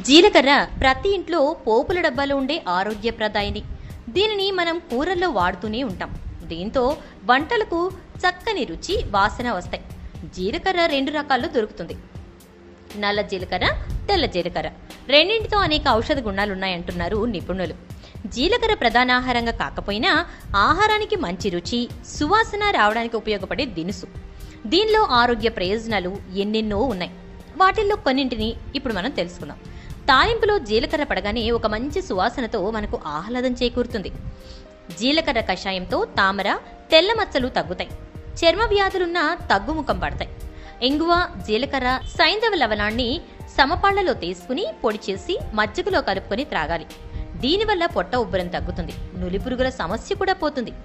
జీలకర్ర ప్రతి ఇంట్లో పోపుల డబ్బాలో ఉండే ఆరోగ్యప్రదాయిని. దీనిని మనం కూరల్లో వాడుతూనే ఉంటాం. దీంతో వంటలకు చక్కని రుచి, వాసన వస్తాయి. జీలకర్ర రెండు రకాల్లో దొరుకుతుంది. నల్ల జీలకర్ర, తెల్ల జీలకర్ర. రెండింటితో అనేక ఔషధ గుణాలున్నాయంటున్నారు నిపుణులు. జీలకర్ర ప్రధాన ఆహారంగా కాకపోయినా ఆహారానికి మంచి రుచి, సువాసన రావడానికి ఉపయోగపడే దినుసు. దీనిలో ఆరోగ్య ప్రయోజనాలు ఎన్నెన్నో ఉన్నాయి. వాటిల్లో కొన్నింటిని ఇప్పుడు మనం తెలుసుకుందాం. తాలింపులో జీలకర్ర పడగానే ఒక మంచి సువాసనతో మనకు ఆహ్లాదం చేకూరుతుంది. జీలకర్ర కషాయంతో తామర, తెల్ల మచ్చలు తగ్గుతాయి. చర్మ వ్యాధులున్న తగ్గుముఖం పడతాయి. ఇంగువ, జీలకర్ర, సైంధవ లవణాన్ని సమపాళ్లలో తీసుకుని పొడి చేసి మజ్జిగలో కలుపుకొని త్రాగాలి. దీనివల్ల పొట్ట ఉబ్బరం తగ్గుతుంది. నులిపురుగుల సమస్య కూడా పోతుంది.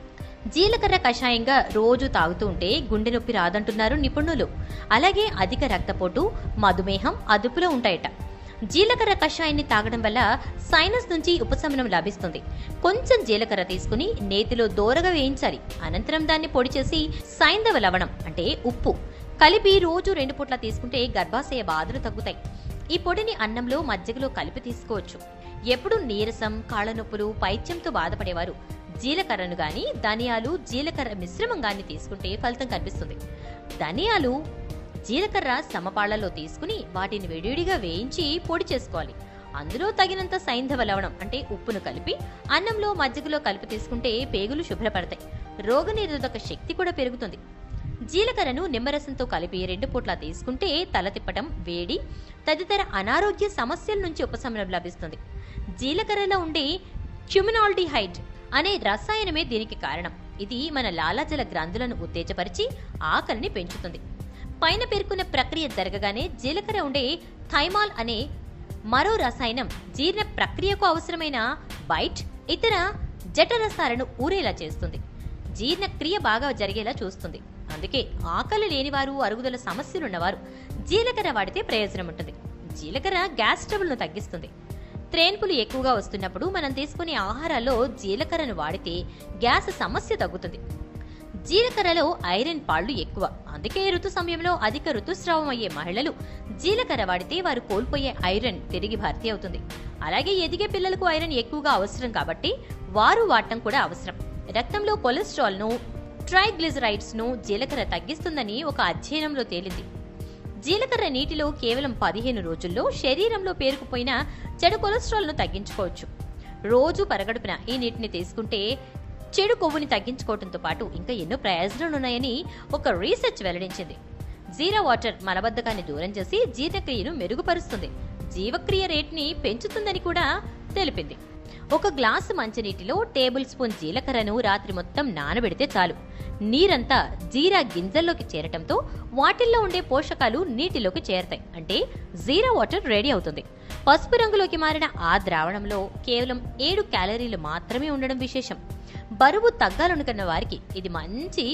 జీలకర్ర కషాయంగా రోజు తాగుతూ ఉంటే గుండె నొప్పి రాదంటున్నారు నిపుణులు. అలాగే అధిక రక్తపోటు, మధుమేహం అదుపులో ఉంటాయట. జీలకర్ర కషాయాన్ని తాగడం వల్ల సైనస్ నుంచి ఉపశమనం లభిస్తుంది. కొంచెం జీలకర్ర తీసుకుని నేతిలో దోరగా వేయించాలి. అనంతరం దాన్ని పొడి చేసి సైంధవ లవణం అంటే ఉప్పు కలిపి రోజు 2 పూట్ల తీసుకుంటే గర్భాశయ బాధలు తగ్గుతాయి. ఈ పొడిని అన్నంలో, మజ్జిగలో కలిపి తీసుకోవచ్చు. ఎప్పుడు నీరసం, కాళ్ల నొప్పులు, పైత్యంతో బాధపడేవారు జీలకర్రను గాని, ధనియాలు, జీలకర్ర మిశ్రమం గాని తీసుకుంటే ఫలితం కనిపిస్తుంది. ధనియాలు, జీలకర్ర సమపాళ్లలో తీసుకుని వాటిని విడివిడిగా వేయించి పొడి చేసుకోవాలి. అందులో తగినంత సైంధవ లవణం అంటే ఉప్పును కలిపి అన్నంలో, మజ్జిగలో కలిపి తీసుకుంటే పేగులు శుభ్రపడతాయి. రోగనిరోధక శక్తి కూడా పెరుగుతుంది. జీలకర్రను నిమ్మరసంతో కలిపి 2 పూట్ల తీసుకుంటే తల తిప్పటం, వేడి తదితర అనారోగ్య సమస్యల నుంచి ఉపశమనం లభిస్తుంది. జీలకర్రలో ఉండే క్యుమినాల్డిహైడ్ అనే రసాయనమే దీనికి కారణం. ఇది మన లాలాజల గ్రంథులను ఉత్తేజపరిచి ఆకలిని పెంచుతుంది. పైన పేర్కొన్న ప్రక్రియ జరగగానే జీలకర్ర ఉండే థైమాల్ అనే మరో రసాయనం జీర్ణ ప్రక్రియకు అవసరమైన బైట్, ఇతర జఠరసాలను ఊరేలా చేస్తుంది. జీర్ణక్రియ బాగా జరిగేలా చూస్తుంది. అందుకే ఆకలి లేనివారు, అరుగుదల సమస్యలున్నవారు జీలకర్ర వాడితే ప్రయోజనం ఉంటుంది. జీలకర్ర గ్యాస్ ట్రబుల్ను తగ్గిస్తుంది. త్రేన్పులు ఎక్కువగా వస్తున్నప్పుడు మనం తీసుకునే ఆహారాల్లో జీలకర్రను వాడితే గ్యాస్ సమస్య తగ్గుతుంది. జీలకర్రలో ఐరన్ పాళ్లు ఎక్కువ. అందుకే ఋతు సమయంలో అధిక ఋతుస్రావం అయ్యే మహిళలు జీలకర్ర వాడితే వారు కోల్పోయే ఐరన్ తిరిగి భర్తీ అవుతుంది. అలాగే ఎదిగే పిల్లలకు ఐరన్ ఎక్కువగా అవసరం కాబట్టి వారు వాడటం కూడా అవసరం. రక్తంలో కొలెస్ట్రాల్ ను, ట్రైగ్లిజరైడ్స్ ను జీలకర్ర తగ్గిస్తుందని ఒక అధ్యయనంలో తేలింది. జీలకర్ర నీటిలో కేవలం 15 రోజుల్లో శరీరంలో పేరుకుపోయిన చెడు కొలెస్ట్రాల్ ను తగ్గించుకోవచ్చు. రోజు పరగడుపున ఈ నీటిని తీసుకుంటే చెడు కొవ్వుని తగ్గించుకోవడంతో పాటు ఇంకా ఎన్నో ప్రయోజనాలున్నాయని ఒక రీసెర్చ్ వెల్లడించింది. జీరా వాటర్ మలబద్ధకాన్ని దూరం చేసి జీర్ణక్రియను మెరుగుపరుస్తుంది. జీవక్రియ రేట్ని పెంచుతుందని కూడా తెలిపింది. ఒక గ్లాసు మంచినీటిలో టేబుల్ స్పూన్ జీలకర్రను రాత్రి మొత్తం నానబెడితే చాలు. నీరంతా జీరా గింజల్లోకి చేరటంతో వాటిల్లో ఉండే పోషకాలు నీటిలోకి చేరతాయి. అంటే జీరా వాటర్ రెడీ అవుతుంది. పసుపు రంగులోకి మారిన ఆ ద్రావణంలో కేవలం 7 క్యాలరీలు మాత్రమే ఉండడం విశేషం. బరువు తగ్గాలనుకున్న వారికి ఇది మంచి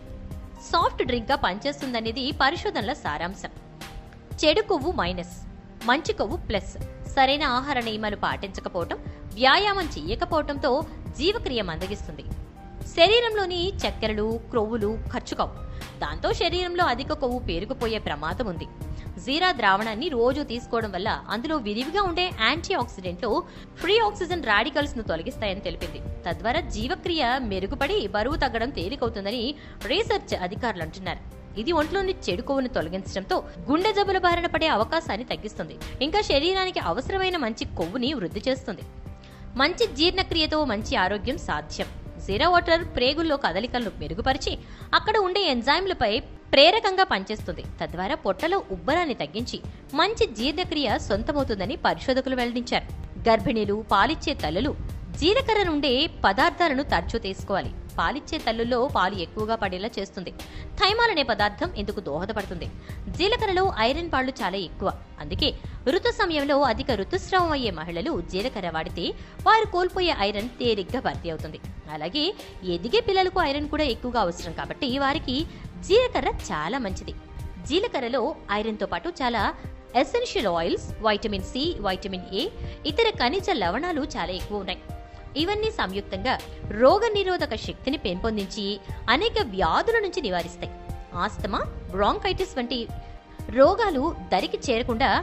సాఫ్ట్ డ్రింక్ గా పనిచేస్తుందనేది పరిశోధనల సారాంశం. చెడు కొవ్వు మైనస్, మంచి కొవ్వు ప్లస్. సరైన ఆహార నియమాలు పాటించకపోవటం, వ్యాయామం చేయకపోవటంతో జీవక్రియ మందగిస్తుంది. శరీరంలోని చక్కెరలు, క్రొవ్వులు ఖర్చు కావు. దాంతో శరీరంలో అధిక కొవ్వు పేరుకుపోయే ప్రమాదం ఉంది. జీరా ద్రావణాన్ని రోజు తీసుకోవడం వల్ల అందులో విరివిగా ఉండే యాంటీ ఆక్సిడెంట్లు ఫ్రీ ఆక్సిజన్ రాడికల్స్ ను తొలగిస్తాయని తెలిపింది. తద్వారా జీవక్రియ మెరుగుపడి బరువు తగ్గడం తేలికవుతుందని రీసెర్చ్ అధికారులు అంటున్నారు. ఇది ఒంట్లోని చెడు కొవ్వును తొలగించడంతో గుండె జబ్బుల బారిన పడే అవకాశాన్ని తగ్గిస్తుంది. ఇంకా శరీరానికి అవసరమైన మంచి కొవ్వుని వృద్ధి చేస్తుంది. మంచి జీర్ణక్రియతో మంచి ఆరోగ్యం సాధ్యం. జీరా వాటర్ ప్రేగుల్లో కదలికలను మెరుగుపరిచి అక్కడ ఉండే ఎంజైమ్లపై ప్రేరకంగా పనిచేస్తుంది. తద్వారా పొట్టలో ఉబ్బరాన్ని తగ్గించి మంచి జీర్ణక్రియ సొంతమవుతుందని పరిశోధకులు వెల్లడించారు. గర్భిణీలు, పాలిచ్చే తల్లులు జీలకర్ర నుండే పదార్థాలను తరచూ తీసుకోవాలి. పాలిచ్చే తల్లుల్లో పాలు ఎక్కువగా పడేలా చేస్తుంది. థైమాల్ అనే పదార్థం ఇందుకు దోహదపడుతుంది. జీలకర్రలో ఐరన్ పాళ్లు చాలా ఎక్కువ. అందుకే ఋతు సమయంలో అధిక ఋతుస్రావం అయ్యే మహిళలు జీలకర్ర వాడితే వారు కోల్పోయే ఐరన్ తేలిగ్గా భర్తీ అవుతుంది. అలాగే ఎదిగే పిల్లలకు ఐరన్ కూడా ఎక్కువగా అవసరం కాబట్టి వారికి జీలకర్ర చాలా మంచిది. జీలకర్రలో ఐరన్ తో పాటు చాలా essential oils, vitamin C, vitamin A, ఇతర ఖనిజ లవణాలు చాలా ఎక్కువ ఉన్నాయి. ఇవన్నీ సంయుక్తంగా రోగ నిరోధక శక్తిని పెంపొందించి అనేక వ్యాధుల నుంచి నివారిస్తాయి. ఆస్తమా, బ్రాంకైటిస్ వంటి రోగాలు దరికి చేరకుండా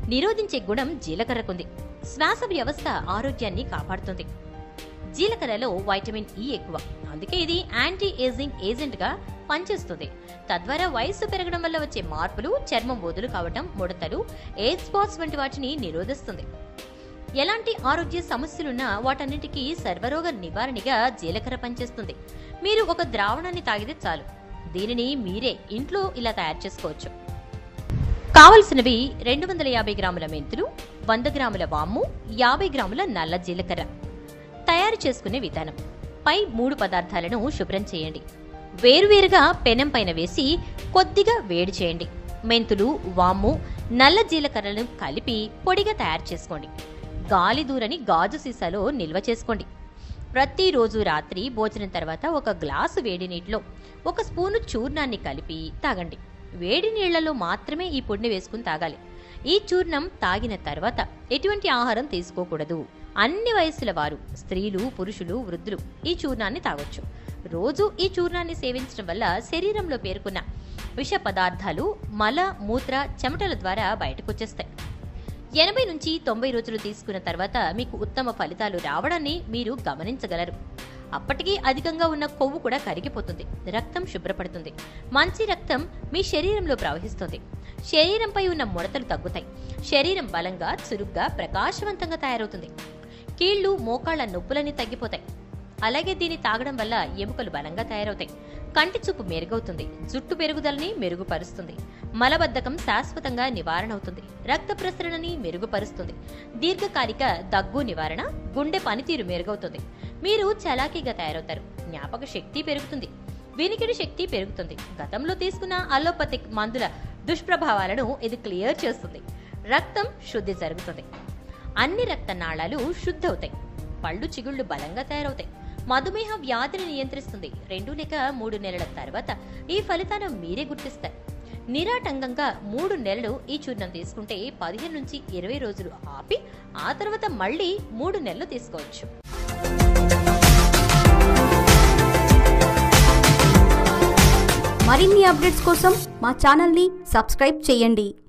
నిరోధించే గుణం జీలకర్రకుంది. శ్వాస వ్యవస్థ ఆరోగ్యాన్ని కాపాడుతుంది. జీలకర్రలో వైటమిన్ ఈ ఎక్కువ, అందుకే ఇది యాంటీ ఏజింగ్ ఏజెంట్ గా పనిచేస్తుంది. తద్వారా వయస్సు పెరగడం వల్ల వచ్చే మార్పులు, చర్మం వదులు కావటం, ముడతలు, ఏజ్ స్పాట్స్ వంటి వాటిని నిరోధిస్తుంది. ఎలాంటి ఆరోగ్య సమస్యలున్నా వాటన్నిటికీ సర్వరోగ నివారణగా జీలకర్ర పనిచేస్తుంది. మీరు ఒక ద్రావణాన్ని తాగితే చాలు. దీనిని మీరే ఇంట్లో ఇలా తయారు చేసుకోవచ్చు. కావలసినవి 250 గ్రాముల మెంతులు, 100 గ్రాముల వాము, 50 గ్రాముల నల్ల జీలకర్ర. తయారు చేసుకునే విధానం: పై 3 పదార్థాలను శుభ్రం చేయండి. వేరువేరుగా పెనం పైన వేసి కొద్దిగా వేడి చేయండి. మెంతులు, వాము, నల్ల జీలకర్రలను కలిపి పొడిగా తయారు చేసుకోండి. గాలి దూరని గాజు సీసాలో నిల్వ చేసుకోండి. ప్రతిరోజు రాత్రి భోజనం తర్వాత ఒక గ్లాసు వేడి నీటిలో 1 స్పూను చూర్ణాన్ని కలిపి తాగండి. వేడి నీళ్లలో మాత్రమే ఈ పొడిని వేసుకుని తాగాలి. ఈ చూర్ణం తాగిన తర్వాత ఎటువంటి ఆహారం తీసుకోకూడదు. అన్ని వయస్సుల వారు, స్త్రీలు, పురుషులు, వృద్ధులు ఈ చూర్ణాన్ని తాగొచ్చు. రోజు ఈ చూర్ణాన్ని సేవించడం వల్ల శరీరంలో పేరుకున్న విష పదార్థాలు మల, మూత్ర, చెమటల ద్వారా బయటకొచ్చేస్తాయి. 80 నుంచి 90 రోజులు తీసుకున్న తర్వాత మీకు ఉత్తమ ఫలితాలు రావడాన్ని మీరు గమనించగలరు. అప్పటికీ అధికంగా ఉన్న కొవ్వు కూడా కరిగిపోతుంది. రక్తం శుభ్రపడుతుంది. మంచి రక్తం మీ శరీరంలో ప్రవహిస్తుంది. శరీరంపై ఉన్న ముడతలు తగ్గుతాయి. శరీరం బలంగా, చురుగ్గా, ప్రకాశవంతంగా తయారవుతుంది. కీళ్లు, మోకాళ్ల నొప్పులన్నీ తగ్గిపోతాయి. అలాగే దీన్ని తాగడం వల్ల ఎముకలు బలంగా తయారవుతాయి. కంటి చూపు మెరుగవుతుంది. జుట్టు పెరుగుదలని మెరుగుపరుస్తుంది. మలబద్ధకం శాశ్వతంగా నివారణ అవుతుంది. రక్త ప్రసరణని మెరుగుపరుస్తుంది. దీర్ఘకాలిక దగ్గు నివారణ, గుండె పనితీరు మెరుగవుతుంది. మీరు చలాకీగా తయారవుతారు. జ్ఞాపక శక్తి పెరుగుతుంది. వినికిడి శక్తి పెరుగుతుంది. గతంలో తీసుకున్న అలోపతిక్ మందుల దుష్ప్రభావాలను ఇది క్లియర్ చేస్తుంది. రక్తం శుద్ధి జరుగుతుంది. అన్ని రక్త నాళాలు శుద్ధవుతాయి. పళ్ళు, చిగుళ్లు బలంగా తయారవుతాయి. మధుమేహ వ్యాధిని నియంత్రిస్తుంది. 2 లేక 3 నెలల తర్వాత ఈ ఫలితాన్ని మీరే గుర్తిస్తారు. నిరాటంకంగా 3 నెలలు ఈ చూర్ణం తీసుకుంటే 15 నుంచి 20 రోజులు ఆపి ఆ తర్వాత మళ్ళీ 3 నెలలు తీసుకోవచ్చు. మరిన్ని అప్డేట్స్ కోసం మా ఛానల్ని సబ్స్క్రైబ్ చేయండి.